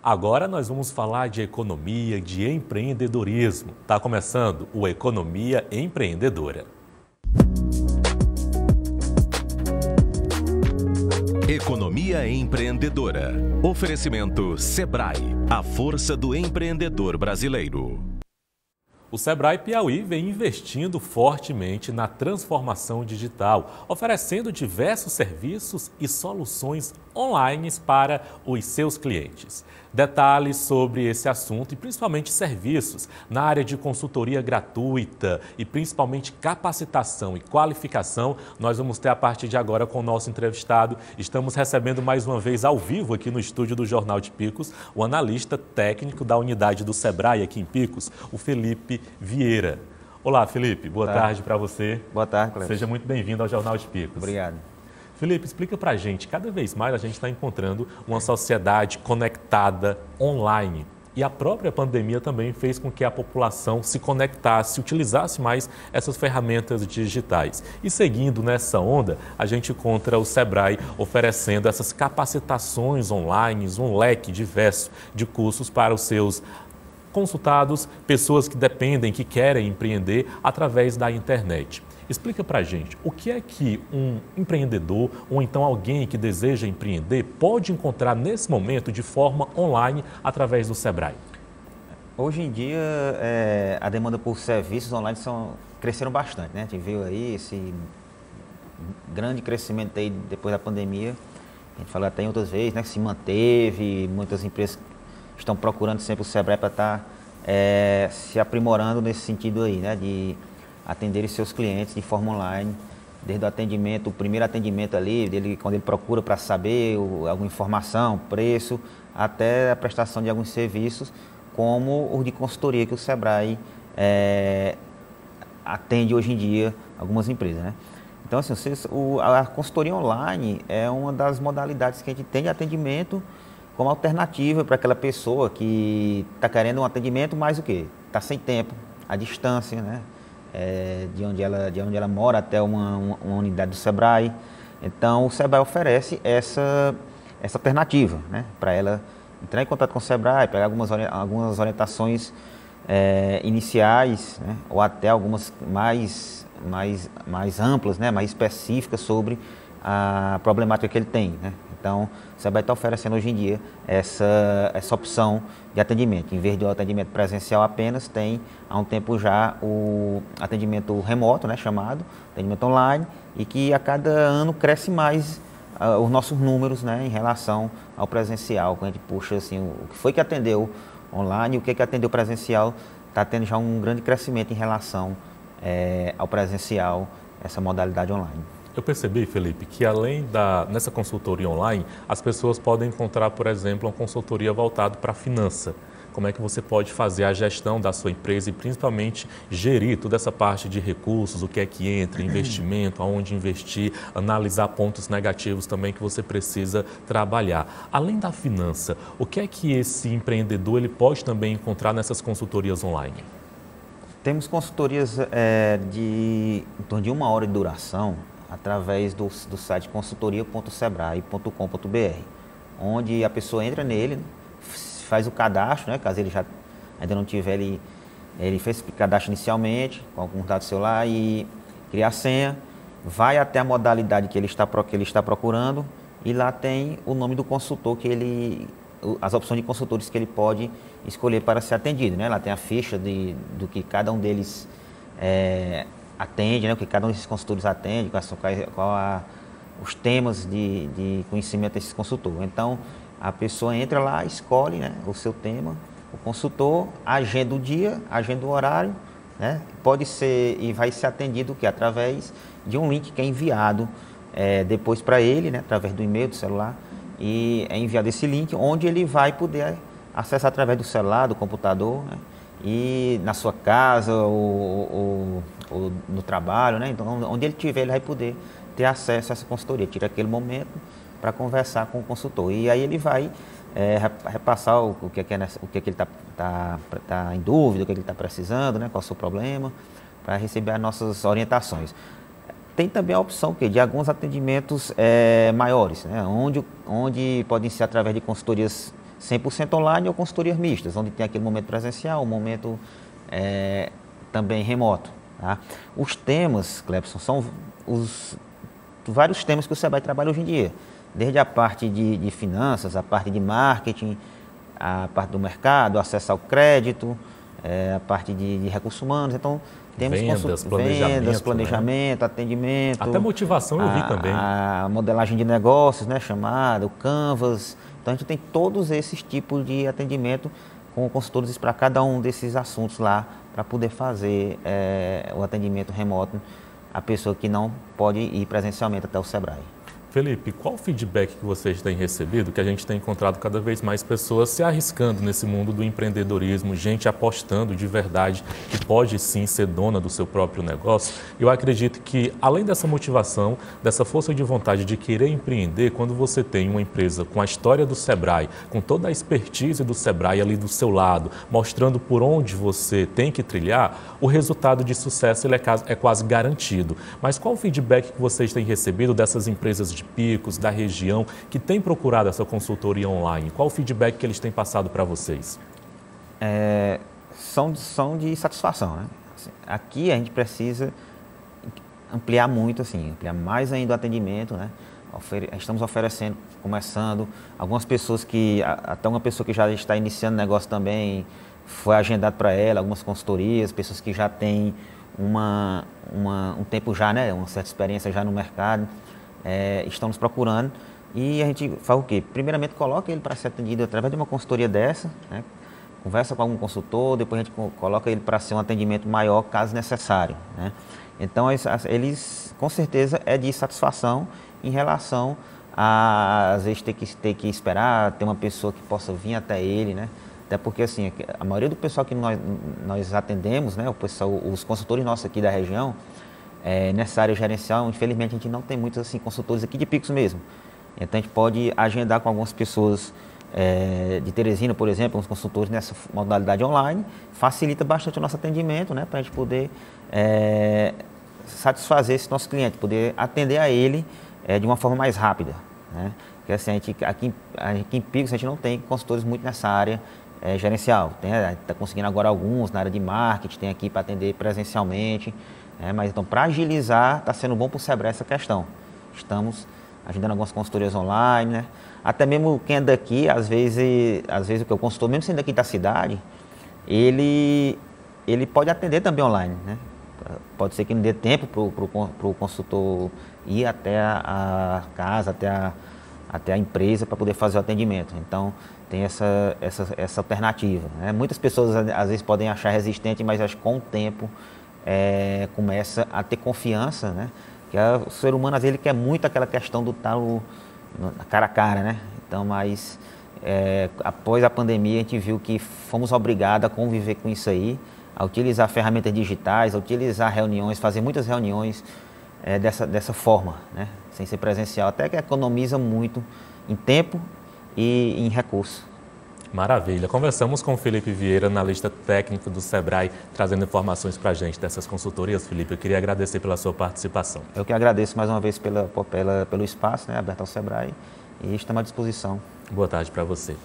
Agora nós vamos falar de economia, de empreendedorismo. Está começando o Economia Empreendedora. Economia Empreendedora. Oferecimento Sebrae, a força do empreendedor brasileiro. O Sebrae Piauí vem investindo fortemente na transformação digital, oferecendo diversos serviços e soluções online para os seus clientes. Detalhes sobre esse assunto e principalmente serviços na área de consultoria gratuita e principalmente capacitação e qualificação, nós vamos ter a partir de agora com o nosso entrevistado. Estamos recebendo mais uma vez ao vivo aqui no estúdio do Jornal de Picos, o analista técnico da unidade do Sebrae aqui em Picos, o Felipe Vieira. Olá, Felipe. Boa tarde para você. Boa tarde, Cleber. Seja muito bem-vindo ao Jornal de Picos. Obrigado. Felipe, explica para a gente, cada vez mais a gente está encontrando uma sociedade conectada online. E a própria pandemia também fez com que a população se conectasse, utilizasse mais essas ferramentas digitais. E seguindo nessa onda, a gente encontra o Sebrae oferecendo essas capacitações online, um leque diverso de cursos para os seus consultados, pessoas que dependem, que querem empreender através da internet. Explica para a gente, o que é que um empreendedor ou então alguém que deseja empreender pode encontrar nesse momento de forma online através do Sebrae? Hoje em dia, a demanda por serviços online cresceram bastante, né? A gente viu aí esse grande crescimento aí depois da pandemia. A gente falou até em outras vezes, né? Que se manteve, muitas empresas estão procurando sempre o Sebrae para estar se aprimorando nesse sentido aí, né? De atender seus clientes de forma online, desde o atendimento, o primeiro atendimento ali, quando ele procura para saber alguma informação, preço, até a prestação de alguns serviços, como o de consultoria que o Sebrae atende hoje em dia algumas empresas, né? Então, assim, a consultoria online é uma das modalidades que a gente tem de atendimento como alternativa para aquela pessoa que está querendo um atendimento, mas o quê? Está sem tempo, à distância, né? De onde ela mora até uma unidade do Sebrae. Então, o Sebrae oferece essa alternativa, né? Para ela entrar em contato com o Sebrae, pegar algumas orientações iniciais, né? Ou até algumas mais amplas, né? Mais específicas sobre a problemática que ele tem, né? Então, o Sebrae está oferecendo hoje em dia essa opção de atendimento. Em vez do atendimento presencial apenas, tem há um tempo já o atendimento remoto, né, chamado atendimento online, e que a cada ano cresce mais os nossos números, né, em relação ao presencial. Quando a gente puxa assim, o que foi que atendeu online e o que atendeu presencial, está tendo já um grande crescimento em relação ao presencial, essa modalidade online. Eu percebi, Felipe, que nessa consultoria online, as pessoas podem encontrar, por exemplo, uma consultoria voltada para a finança. Como é que você pode fazer a gestão da sua empresa e principalmente gerir toda essa parte de recursos, o que é que entra, investimento, aonde investir, analisar pontos negativos também que você precisa trabalhar. Além da finança, o que é que esse empreendedor ele pode também encontrar nessas consultorias online? Temos consultorias em torno de 1 hora de duração, através do site consultoria.sebrae.com.br, onde a pessoa entra nele, faz o cadastro, né? Caso ele ainda não tiver, ele fez o cadastro inicialmente, com algum dado do celular, e cria a senha, vai até a modalidade que ele está procurando, e lá tem o nome do consultor, as opções de consultores que ele pode escolher para ser atendido, né? Lá tem a ficha do que cada um deles atende, né? O que cada um desses consultores atende, os temas de conhecimento desses consultores. Então, a pessoa entra lá, escolhe, né, o seu tema, o consultor agenda o dia, agenda o horário, né? Pode ser e vai ser atendido através de um link que é enviado depois para ele, né, através do e-mail, do celular, e é enviado esse link onde ele vai poder acessar através do celular, do computador, né? E na sua casa ou no trabalho, né? Então, onde ele estiver, ele vai poder ter acesso a essa consultoria. Tira aquele momento para conversar com o consultor. E aí ele vai repassar o que ele está em dúvida, o que ele está precisando, né? Qual é o seu problema, para receber as nossas orientações. Tem também a opção de alguns atendimentos maiores, né? Onde podem ser através de consultorias 100% online ou consultorias mistas, onde tem aquele momento presencial, um momento também remoto. Tá? Os temas, Clebson, são os vários temas que o Sebrae trabalha hoje em dia, desde a parte de finanças, a parte de marketing, a parte do mercado, acesso ao crédito, a parte de recursos humanos. Então, temos vendas, planejamento, né? Atendimento. Até motivação eu vi também. A modelagem de negócios, né, chamada, o Canvas. Então, a gente tem todos esses tipos de atendimento com consultores para cada um desses assuntos lá, para poder fazer o atendimento remoto a pessoa que não pode ir presencialmente até o Sebrae. Felipe, qual o feedback que vocês têm recebido, que a gente tem encontrado cada vez mais pessoas se arriscando nesse mundo do empreendedorismo, gente apostando de verdade que pode sim ser dona do seu próprio negócio? Eu acredito que, além dessa motivação, dessa força de vontade de querer empreender, quando você tem uma empresa com a história do Sebrae, com toda a expertise do Sebrae ali do seu lado, mostrando por onde você tem que trilhar, o resultado de sucesso ele é quase garantido. Mas qual o feedback que vocês têm recebido dessas empresas de Picos, da região, que tem procurado essa consultoria online? Qual o feedback que eles têm passado para vocês? São de satisfação, né? Assim, aqui a gente precisa ampliar muito, assim, ampliar mais ainda o atendimento, né? Estamos oferecendo, começando, algumas pessoas até uma pessoa que já está iniciando negócio também, foi agendado para ela, algumas consultorias, pessoas que já têm um tempo já, né? Uma certa experiência já no mercado. Estão nos procurando e a gente faz o quê? Primeiramente coloca ele para ser atendido através de uma consultoria dessa, né? Conversa com algum consultor, depois a gente coloca ele para ser um atendimento maior caso necessário, né? Então eles com certeza é de satisfação em relação a às vezes ter que esperar, ter uma pessoa que possa vir até ele, né? Até porque assim, a maioria do pessoal que nós atendemos, né? Os consultores nossos aqui da região, nessa área gerencial, infelizmente a gente não tem muitos assim, consultores aqui de Picos mesmo. Então a gente pode agendar com algumas pessoas de Teresina, por exemplo, uns consultores nessa modalidade online, facilita bastante o nosso atendimento, né, para a gente poder satisfazer esse nosso cliente, poder atender a ele de uma forma mais rápida, né? Porque assim, aqui em Picos a gente não tem consultores muito nessa área gerencial. A gente está conseguindo agora alguns na área de marketing, tem aqui para atender presencialmente. Mas então, para agilizar, está sendo bom para o Sebrae essa questão. Estamos agendando algumas consultorias online, né? Até mesmo quem é daqui, às vezes o que eu consultor, mesmo sendo daqui da cidade, ele pode atender também online, né? Pode ser que não dê tempo para o consultor ir até a casa, até a empresa para poder fazer o atendimento. Então, tem essa alternativa, né? Muitas pessoas às vezes podem achar resistente, mas acho que com o tempo começa a ter confiança, né? Que o ser humano às vezes ele quer muito aquela questão do tal cara a cara, né? Então, mas após a pandemia a gente viu que fomos obrigados a conviver com isso aí, a utilizar ferramentas digitais, a utilizar reuniões, fazer muitas reuniões dessa forma, né? Sem ser presencial, até que economiza muito em tempo e em recursos. Maravilha. Conversamos com o Felipe Vieira, analista técnico do Sebrae, trazendo informações para a gente dessas consultorias. Felipe, eu queria agradecer pela sua participação. Eu que agradeço mais uma vez pelo espaço, né, aberto ao Sebrae, e estamos à disposição. Boa tarde para você.